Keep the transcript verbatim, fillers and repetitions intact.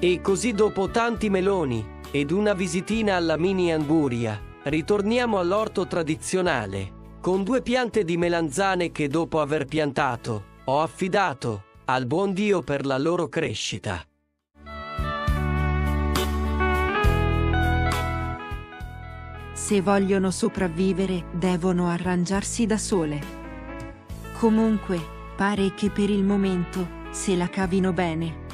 E così dopo tanti meloni ed una visitina alla mini Anguria, ritorniamo all'orto tradizionale, con due piante di melanzane che dopo aver piantato, ho affidato al buon Dio per la loro crescita. Se vogliono sopravvivere, devono arrangiarsi da sole. Comunque, pare che per il momento se la cavino bene.